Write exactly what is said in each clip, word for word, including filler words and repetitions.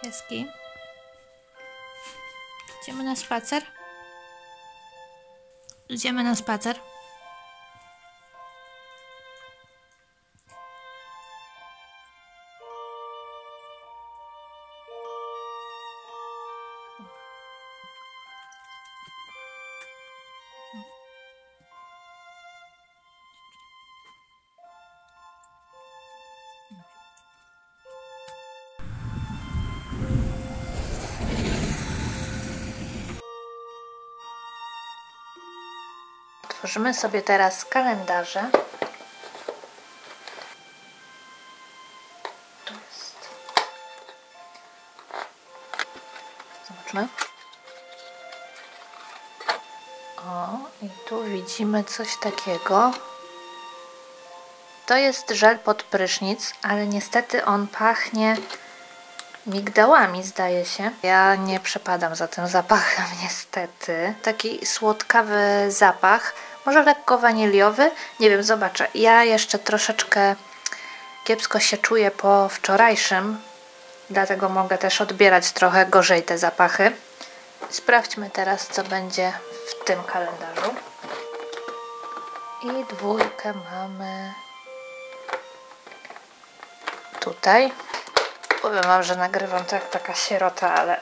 Pieski. Idziemy na spacer? Idziemy na spacer? Otworzymy sobie teraz kalendarze. Tu jest. Zobaczmy. O, i tu widzimy coś takiego. To jest żel pod prysznic, ale niestety on pachnie migdałami, zdaje się. Ja nie przepadam za tym zapachem, niestety. Taki słodkawy zapach, może lekko waniliowy. Nie wiem, zobaczę. Ja jeszcze troszeczkę kiepsko się czuję po wczorajszym, dlatego mogę też odbierać trochę gorzej te zapachy. Sprawdźmy teraz, co będzie w tym kalendarzu. I dwójkę mamy tutaj. Powiem wam, że nagrywam to jak taka sierota, ale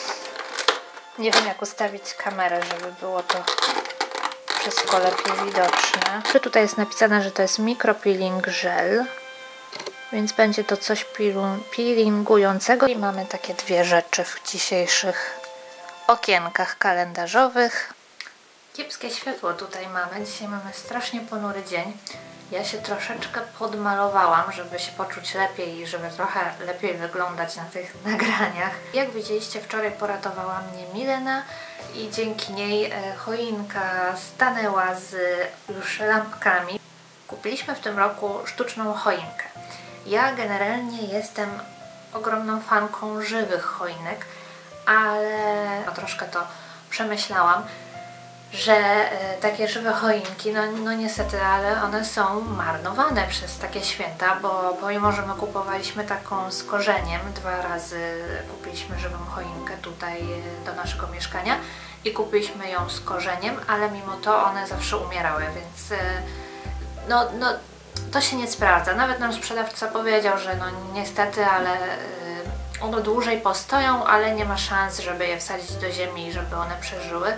nie wiem, jak ustawić kamerę, żeby było to wszystko lepiej widoczne. Tutaj jest napisane, że to jest micropeeling gel, więc będzie to coś peelingującego. I mamy takie dwie rzeczy w dzisiejszych okienkach kalendarzowych. Kiepskie światło tutaj mamy. Dzisiaj mamy strasznie ponury dzień. Ja się troszeczkę podmalowałam, żeby się poczuć lepiej i żeby trochę lepiej wyglądać na tych nagraniach. Jak widzieliście, wczoraj poratowała mnie Milena i dzięki niej choinka stanęła z już lampkami. Kupiliśmy w tym roku sztuczną choinkę. Ja generalnie jestem ogromną fanką żywych choinek, ale no, troszkę to przemyślałam, że e, takie żywe choinki, no, no niestety, ale one są marnowane przez takie święta, bo pomimo, że my kupowaliśmy taką z korzeniem, dwa razy kupiliśmy żywą choinkę tutaj do naszego mieszkania i kupiliśmy ją z korzeniem, ale mimo to one zawsze umierały, więc e, no, no to się nie sprawdza. Nawet nam sprzedawca powiedział, że no niestety, ale e, one dłużej postoją, ale nie ma szans, żeby je wsadzić do ziemi i żeby one przeżyły.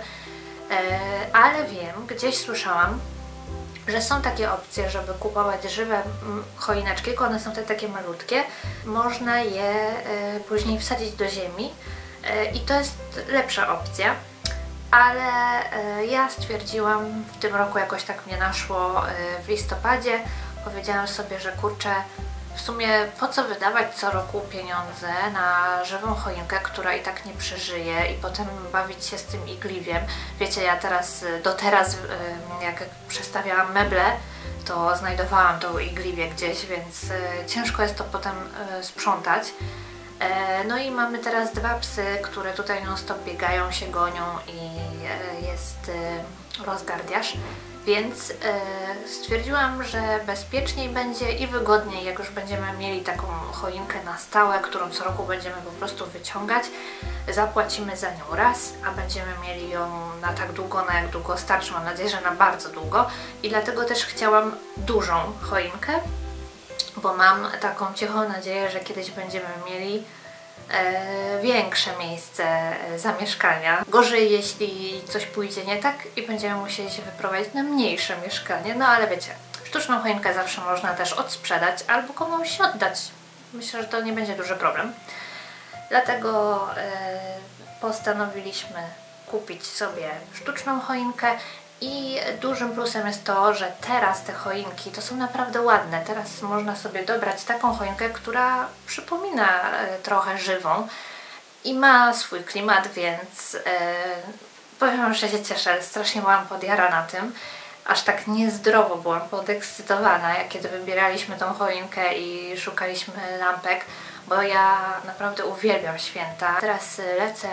Ale wiem, gdzieś słyszałam, że są takie opcje, żeby kupować żywe choineczki, tylko one są te takie malutkie. Można je później wsadzić do ziemi i to jest lepsza opcja. Ale ja stwierdziłam, w tym roku jakoś tak mnie naszło w listopadzie, powiedziałam sobie, że kurczę, w sumie po co wydawać co roku pieniądze na żywą choinkę, która i tak nie przeżyje i potem bawić się z tym igliwiem. Wiecie, ja teraz, do teraz jak przestawiałam meble, to znajdowałam tą igliwię gdzieś, więc ciężko jest to potem sprzątać. No i mamy teraz dwa psy, które tutaj non stop biegają, się gonią i jest rozgardiasz. Więc yy, stwierdziłam, że bezpieczniej będzie i wygodniej, jak już będziemy mieli taką choinkę na stałe, którą co roku będziemy po prostu wyciągać. Zapłacimy za nią raz, a będziemy mieli ją na tak długo, na jak długo starczy. Mam nadzieję, że na bardzo długo. I dlatego też chciałam dużą choinkę, bo mam taką cichą nadzieję, że kiedyś będziemy mieli E, większe miejsce zamieszkania. Gorzej, jeśli coś pójdzie nie tak i będziemy musieli się wyprowadzić na mniejsze mieszkanie, no ale wiecie, sztuczną choinkę zawsze można też odsprzedać albo komuś oddać. Myślę, że to nie będzie duży problem. Dlatego e, postanowiliśmy kupić sobie sztuczną choinkę. I dużym plusem jest to, że teraz te choinki to są naprawdę ładne. Teraz można sobie dobrać taką choinkę, która przypomina trochę żywą i ma swój klimat, więc e, powiem, że się cieszę. Strasznie byłam podjarana tym. Aż tak niezdrowo byłam podekscytowana, jak kiedy wybieraliśmy tą choinkę i szukaliśmy lampek, bo ja naprawdę uwielbiam święta. Teraz lecę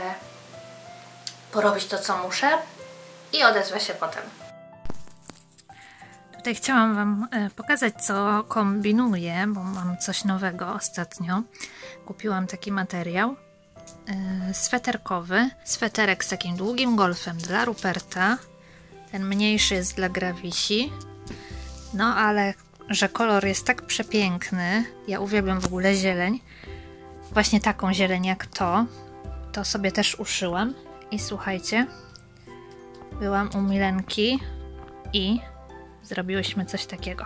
porobić to, co muszę. I odezwę się potem. Tutaj chciałam Wam pokazać, co kombinuję, bo mam coś nowego ostatnio. Kupiłam taki materiał. yy, sweterkowy. Sweterek z takim długim golfem dla Ruperta. Ten mniejszy jest dla Gravisi. No ale że kolor jest tak przepiękny, ja uwielbiam w ogóle zieleń, właśnie taką zieleń jak to, to sobie też uszyłam. I słuchajcie, byłam u Milenki i zrobiłyśmy coś takiego.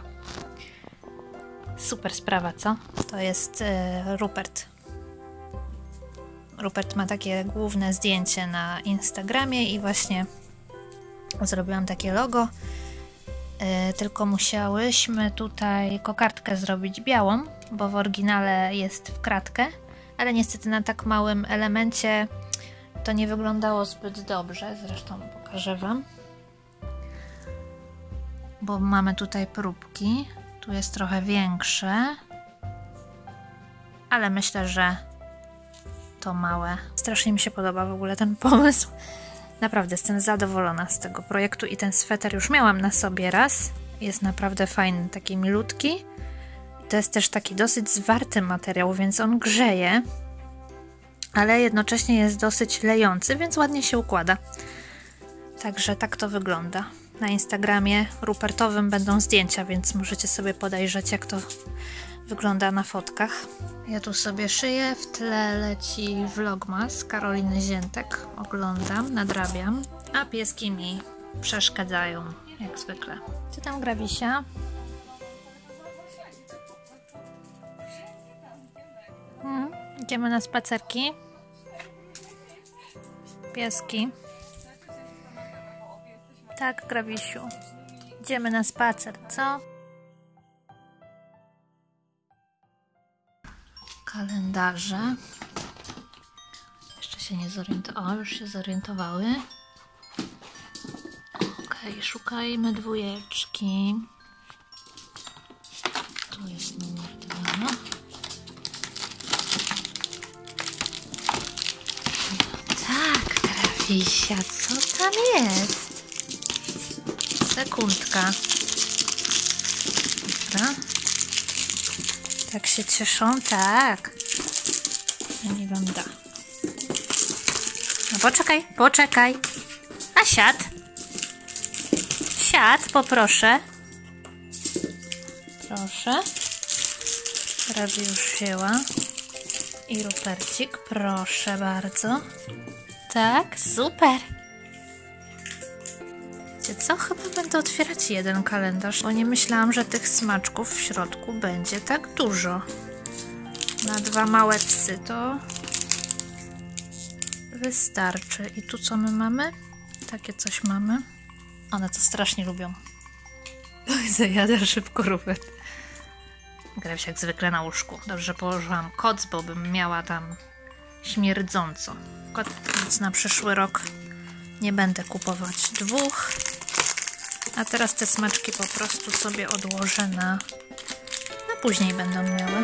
Super sprawa, co? To jest yy, Rupert. Rupert ma takie główne zdjęcie na Instagramie i właśnie zrobiłam takie logo. Yy, tylko musiałyśmy tutaj kokardkę zrobić białą, bo w oryginale jest w kratkę, ale niestety na tak małym elemencie to nie wyglądało zbyt dobrze. Zresztą pokażę Wam. Bo mamy tutaj próbki. Tu jest trochę większe, ale myślę, że to małe. Strasznie mi się podoba w ogóle ten pomysł. Naprawdę jestem zadowolona z tego projektu i ten sweter już miałam na sobie raz. Jest naprawdę fajny, taki milutki. To jest też taki dosyć zwarty materiał, więc on grzeje, ale jednocześnie jest dosyć lejący, więc ładnie się układa. Także tak to wygląda. Na Instagramie Rupertowym będą zdjęcia, więc możecie sobie podejrzeć, jak to wygląda na fotkach. Ja tu sobie szyję, w tle leci vlogmas Karoliny Ziętek. Oglądam, nadrabiam, a pieski mi przeszkadzają, jak zwykle. Co tam, Gravisia? Hmm, idziemy na spacerki. Pieski. Tak, Gravisiu. Idziemy na spacer, co? Kalendarze. Jeszcze się nie zorientowały. O, już się zorientowały. Ok, szukajmy dwójeczki. Tu jest numer dwa. Tak, Gravisia, co tam jest? Sekundka. Dobra. Tak się cieszą? Tak. Nie wam da. No poczekaj, poczekaj. A siad. Siad, poproszę. Proszę. Prawie już wzięła. I Rupercik, proszę bardzo. Tak, super. Wiecie co? Chyba będę otwierać jeden kalendarz, bo nie myślałam, że tych smaczków w środku będzie tak dużo. Na dwa małe psy to wystarczy. I tu co my mamy? Takie coś mamy. One to strasznie lubią. Zajadę szybko Rupert. Gravisia jak zwykle na łóżku. Dobrze, że położyłam koc, bo bym miała tam śmierdząco. Kot, więc na przyszły rok nie będę kupować dwóch. A teraz te smaczki po prostu sobie odłożę na... na później będą miały.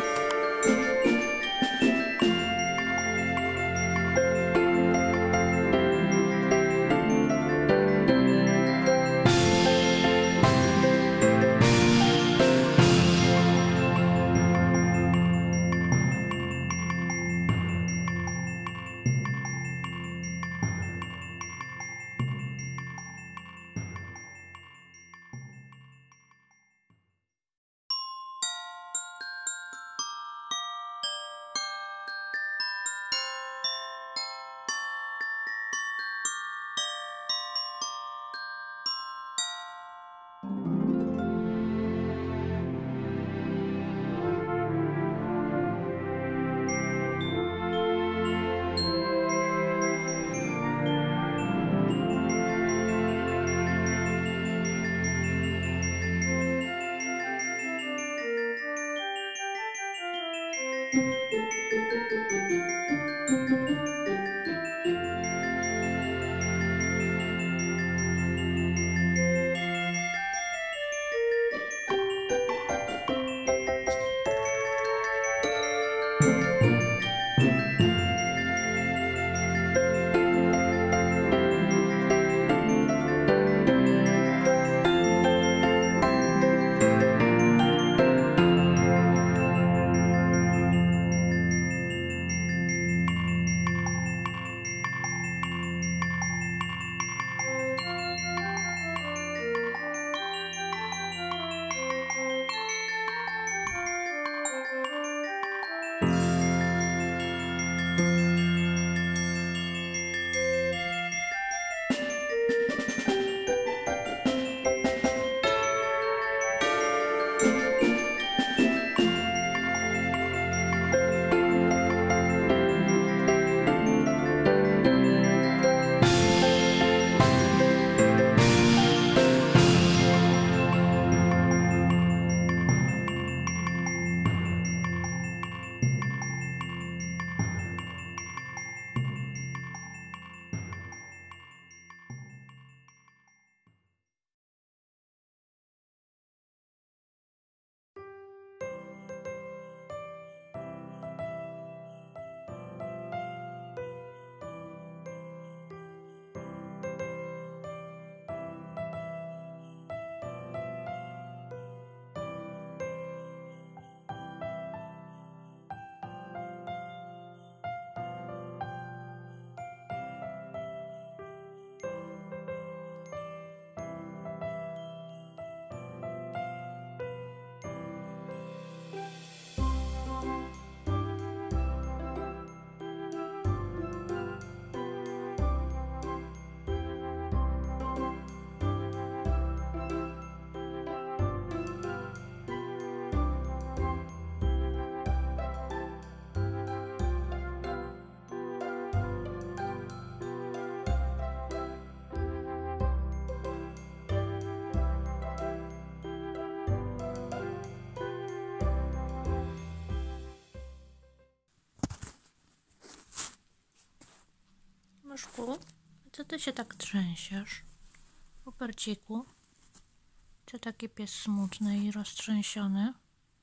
Ruperciuszku, co ty się tak trzęsiesz? Ruperciku, co taki pies smutny i roztrzęsiony?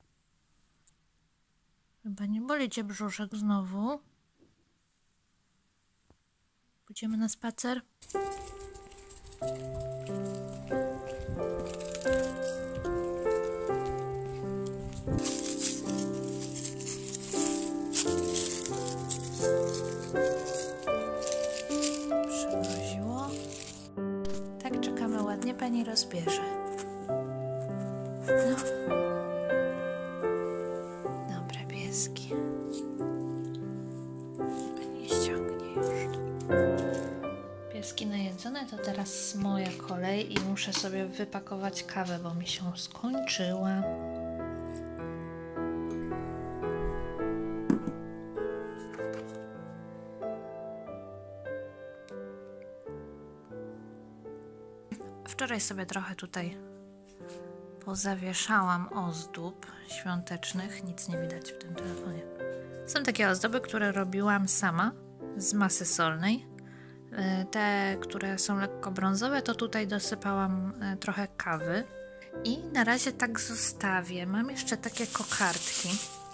Chyba nie boli cię brzuszek znowu? Pójdziemy na spacer? Przymroziło. Tak, czekamy ładnie, pani rozbierze. No. Dobre pieski. Pani ściągnie już. Pieski najedzone, to teraz moja kolej i muszę sobie wypakować kawę, bo mi się skończyła. Wczoraj sobie trochę tutaj pozawieszałam ozdób świątecznych. Nic nie widać w tym telefonie. Są takie ozdoby, które robiłam sama z masy solnej. Te, które są lekko brązowe, to tutaj dosypałam trochę kawy. I na razie tak zostawię. Mam jeszcze takie kokardki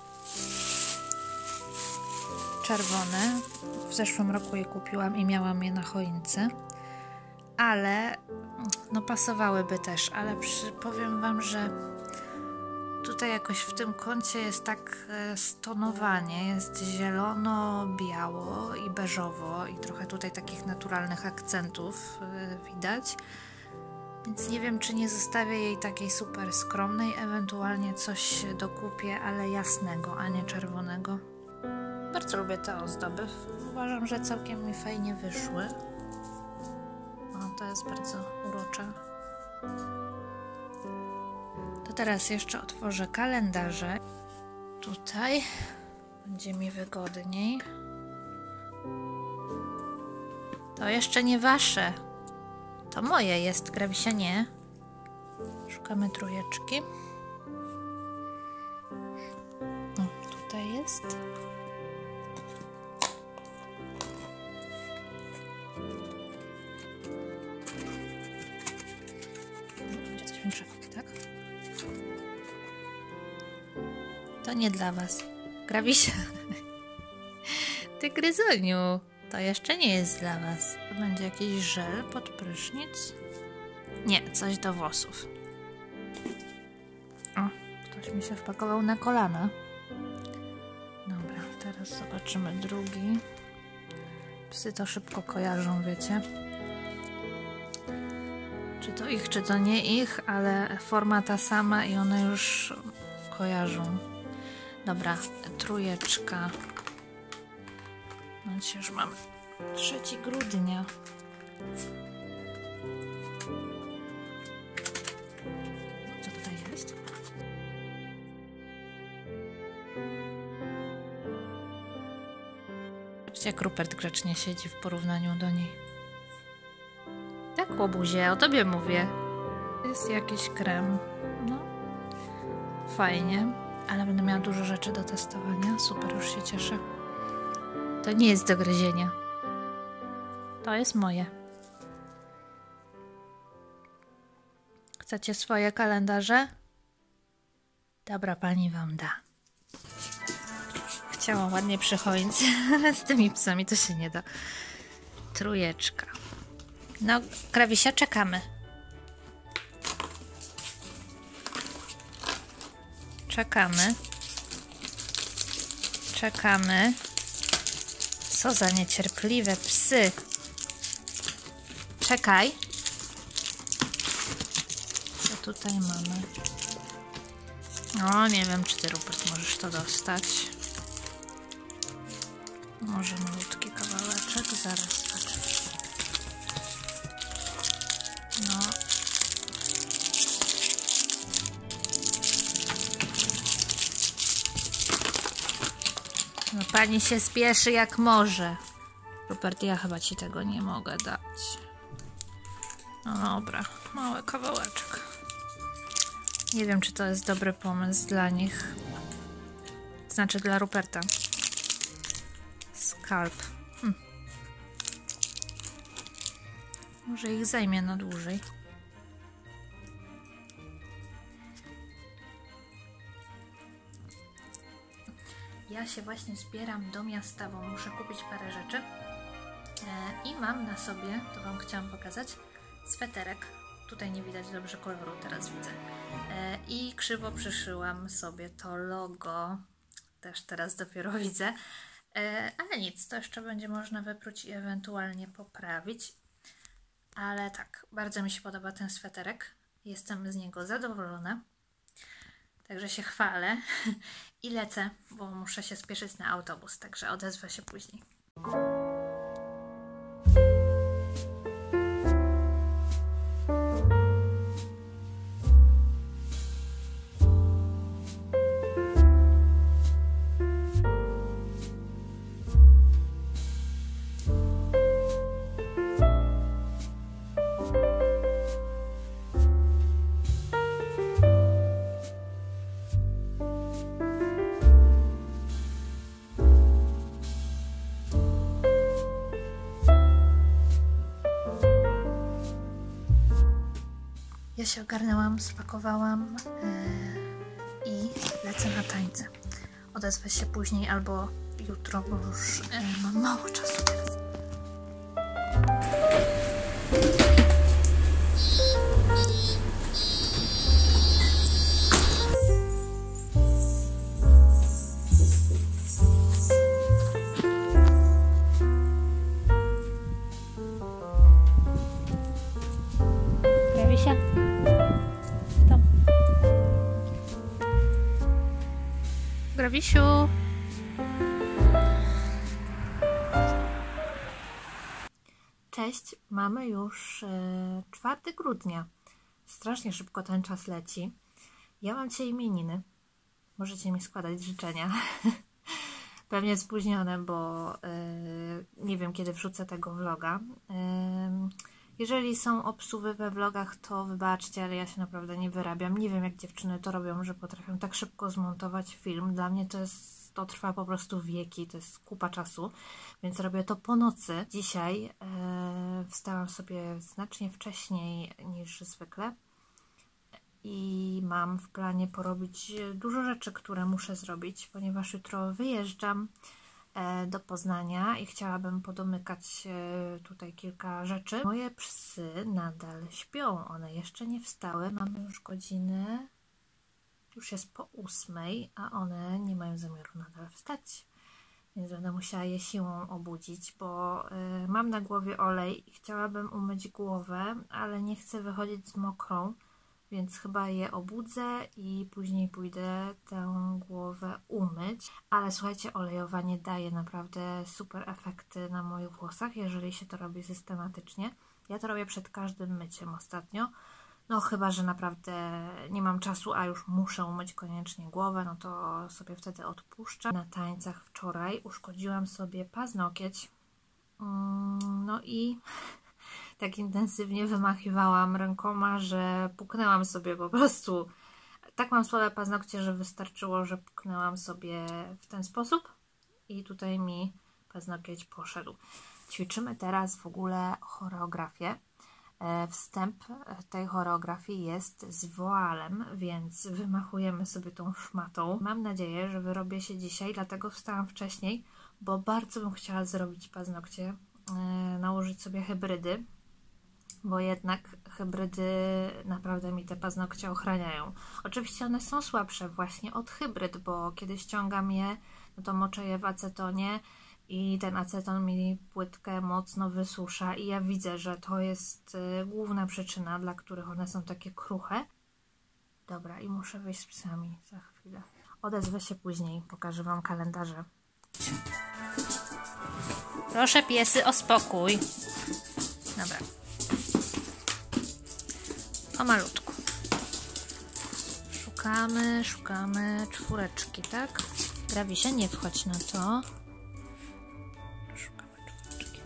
czerwone. W zeszłym roku je kupiłam i miałam je na choince. Ale no pasowałyby też, ale przy, powiem wam, że tutaj jakoś w tym kącie jest tak stonowanie, jest zielono, biało i beżowo i trochę tutaj takich naturalnych akcentów widać, więc nie wiem, czy nie zostawię jej takiej super skromnej, ewentualnie coś dokupię, ale jasnego, a nie czerwonego. Bardzo lubię te ozdoby, uważam, że całkiem mi fajnie wyszły. O, to jest bardzo urocze. To teraz jeszcze otworzę kalendarze. Tutaj będzie mi wygodniej. To jeszcze nie wasze. To moje jest, Grawisia nie. Szukamy trójeczki. O, tutaj jest. Tak? To nie dla was. Grawisia. Ty gryzoniu. To jeszcze nie jest dla was. To będzie jakiś żel pod prysznic. Nie, coś do włosów. O, ktoś mi się wpakował na kolana. Dobra, teraz zobaczymy drugi. Psy to szybko kojarzą, wiecie. Czy to ich, czy to nie ich, ale forma ta sama i one już kojarzą. Dobra, trójeczka. No dzisiaj już mamy trzeciego grudnia. Co tutaj jest? Zobaczcie, jak Rupert grzecznie siedzi w porównaniu do niej. Tak, łobuzie, o tobie mówię. Jest jakiś krem. No, fajnie, ale będę miała dużo rzeczy do testowania. Super, już się cieszę. To nie jest do gryzienia. To jest moje. Chcecie swoje kalendarze? Dobra, pani wam da. Chciałam ładnie przy choince, ale z tymi psami to się nie da. Trójeczka. No, Grawisia, czekamy. Czekamy. Czekamy. Co za niecierpliwe psy. Czekaj. Co tutaj mamy? O, nie wiem, czy ty, Rupert, możesz to dostać. Może malutki kawałeczek, zaraz patrzę. No. No pani się spieszy jak może. Rupert, ja chyba ci tego nie mogę dać. No dobra, mały kawałeczek. Nie wiem, czy to jest dobry pomysł dla nich. Znaczy dla Ruperta. Skalp. Hm. Może ich zajmie na dłużej. Ja się właśnie zbieram do miasta, bo muszę kupić parę rzeczy. E, I mam na sobie, to Wam chciałam pokazać, sweterek. Tutaj nie widać dobrze koloru, teraz widzę. E, I krzywo przyszyłam sobie to logo. Też teraz dopiero widzę. E, ale nic, to jeszcze będzie można wypróć i ewentualnie poprawić. Ale tak, bardzo mi się podoba ten sweterek. Jestem z niego zadowolona. Także się chwalę i lecę, bo muszę się spieszyć na autobus, także odezwę się później. Ja się ogarnęłam, spakowałam yy, i lecę na tańce. Odezwę się później albo jutro, bo już yy, mam mało czasu teraz. Grawisia? Stop. Grawisiu! Cześć, mamy już e, czwartego grudnia. Strasznie szybko ten czas leci. Ja mam dzisiaj imieniny. Możecie mi składać życzenia. Pewnie spóźnione, bo e, nie wiem, kiedy wrzucę tego vloga. E, jeżeli są obsuwy we vlogach, to wybaczcie, ale ja się naprawdę nie wyrabiam. Nie wiem, jak dziewczyny to robią, że potrafią tak szybko zmontować film. Dla mnie to jest, to trwa po prostu wieki, to jest kupa czasu, więc robię to po nocy. Dzisiaj e, wstałam sobie znacznie wcześniej niż zwykle i mam w planie porobić dużo rzeczy, które muszę zrobić, ponieważ jutro wyjeżdżam do Poznania i chciałabym podomykać tutaj kilka rzeczy. Moje psy nadal śpią, one jeszcze nie wstały. Mamy już godzinę, już jest po ósmej, a one nie mają zamiaru nadal wstać. Więc będę musiała je siłą obudzić, bo y, mam na głowie olej i chciałabym umyć głowę, ale nie chcę wychodzić z mokrą, więc chyba je obudzę i później pójdę tę głowę umyć. Ale słuchajcie, olejowanie daje naprawdę super efekty na moich włosach, jeżeli się to robi systematycznie. Ja to robię przed każdym myciem ostatnio. No chyba, że naprawdę nie mam czasu, a już muszę umyć koniecznie głowę, no to sobie wtedy odpuszczam. Na tańcach wczoraj uszkodziłam sobie paznokieć. No i tak intensywnie wymachiwałam rękoma, że puknęłam sobie po prostu. Tak mam słabe paznokcie, że wystarczyło, że puknęłam sobie w ten sposób i tutaj mi paznokieć poszedł. Ćwiczymy teraz w ogóle choreografię. Wstęp tej choreografii jest z woalem, więc wymachujemy sobie tą szmatą. Mam nadzieję, że wyrobię się dzisiaj, dlatego wstałam wcześniej, bo bardzo bym chciała zrobić paznokcie, nałożyć sobie hybrydy, bo jednak hybrydy naprawdę mi te paznokcie ochraniają. Oczywiście one są słabsze właśnie od hybryd, bo kiedy ściągam je, no to moczę je w acetonie i ten aceton mi płytkę mocno wysusza i ja widzę, że to jest y, główna przyczyna, dla których one są takie kruche. Dobra, i muszę wyjść z psami za chwilę. Odezwę się później, pokażę Wam kalendarze. Proszę piesy o spokój. Dobra. O malutku. Szukamy, szukamy czwóreczki, tak? Grawisia, nie wchodź na to. Szukamy czwóreczki.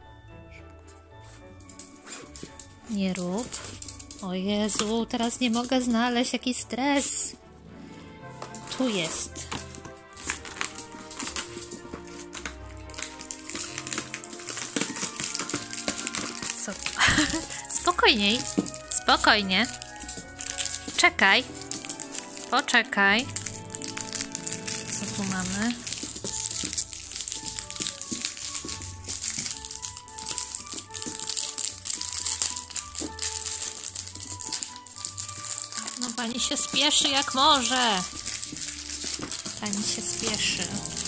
Nie rób. O Jezu, teraz nie mogę znaleźć, jaki stres. Tu jest. Co? Spokojniej. Spokojnie. Czekaj. Poczekaj. Co tu mamy? No pani się spieszy jak może. Pani się spieszy.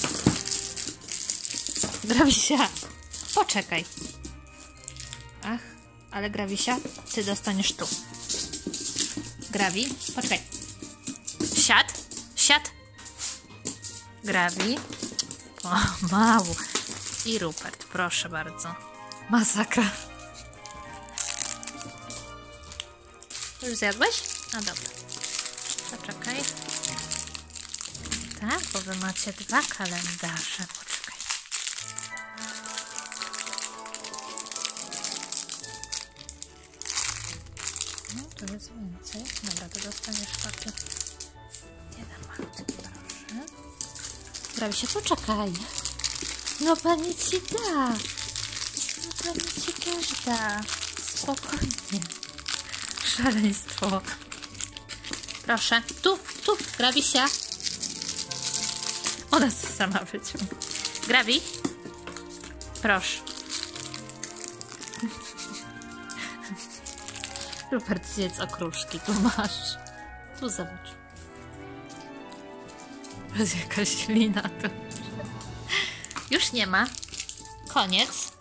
Grawisia, poczekaj. Ach, ale Grawisia, ty dostaniesz tu. Grawi, poczekaj. Siad, siad. Grawi. Pomału. I Rupert, proszę bardzo. Masakra. Już zjadłeś? No dobra. Poczekaj. Tak, bo wy macie dwa kalendarze. Poczekaj. No, tu jest więcej. Dobra, to dostaniesz papier. Jeden malutki, proszę. Prawie się poczekaj. No pani ci da. No pani ci też da. Spokojnie. Szaleństwo. Proszę. Tu, tu, Grawisia. Ona sama wyciąga. Grawi? Proszę. Rupert, zjedz okruszki. Tu masz. Tu zobacz. Jest jakaś lina tu. Już nie ma. Koniec.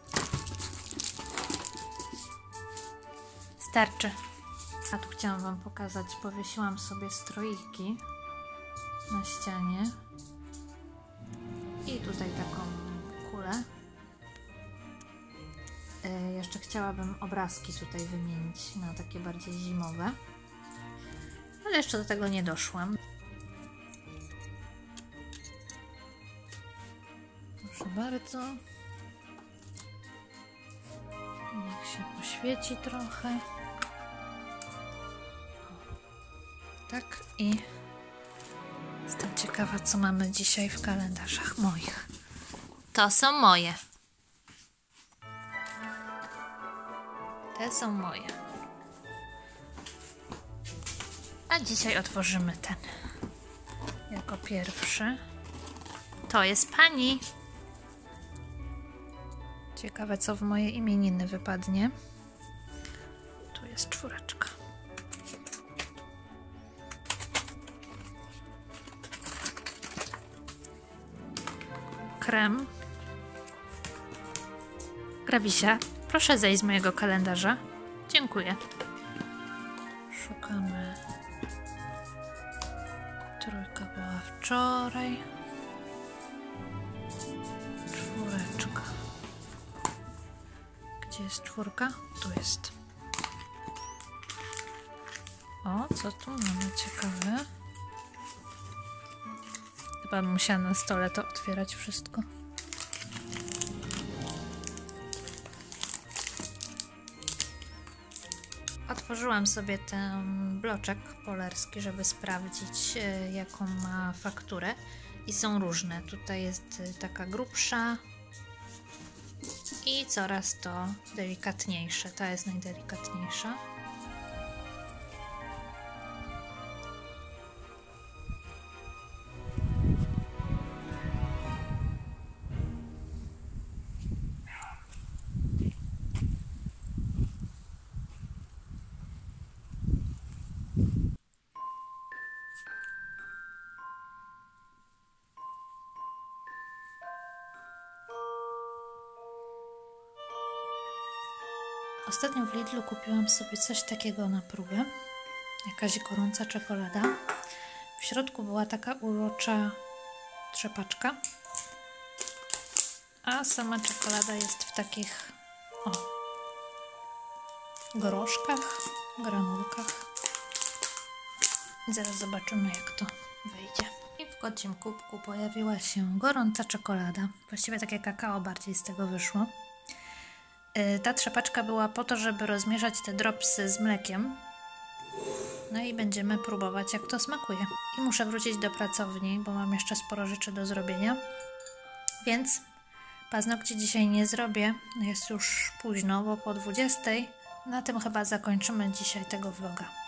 Starczy. A tu chciałam wam pokazać. Powiesiłam sobie stroiki na ścianie. I tutaj taką kulę. Yy, jeszcze chciałabym obrazki tutaj wymienić na takie bardziej zimowe. Ale jeszcze do tego nie doszłam. Proszę bardzo. Niech się poświeci trochę. O, tak i jestem ciekawa, co mamy dzisiaj w kalendarzach moich. To są moje. Te są moje. A dzisiaj otworzymy ten. Jako pierwszy. To jest pani. Ciekawe, co w moje imieniny wypadnie. Tu jest czwóreczka. Krem. Grawisia, proszę zejść z mojego kalendarza. Dziękuję. Szukamy. Trójka była wczoraj. Czwóreczka. Gdzie jest czwórka? Tu jest. O, co tu mamy ciekawe? Chyba bym musiała na stole to otwierać wszystko. Otworzyłam sobie ten bloczek polerski, żeby sprawdzić, jaką ma fakturę. I są różne. Tutaj jest taka grubsza i coraz to delikatniejsze. Ta jest najdelikatniejsza. Ostatnio w Lidlu kupiłam sobie coś takiego na próbę. Jakaś gorąca czekolada. W środku była taka urocza trzepaczka. A sama czekolada jest w takich o, groszkach, granulkach. Zaraz zobaczymy, jak to wyjdzie. I w kocim kubku pojawiła się gorąca czekolada. Właściwie takie kakao bardziej z tego wyszło. Ta trzepaczka była po to, żeby rozmieszać te dropsy z mlekiem. No i będziemy próbować, jak to smakuje. I muszę wrócić do pracowni, bo mam jeszcze sporo rzeczy do zrobienia. Więc Paznokci dzisiaj nie zrobię, jest już późno, bo po dwudziestej. Na tym chyba zakończymy dzisiaj tego vloga.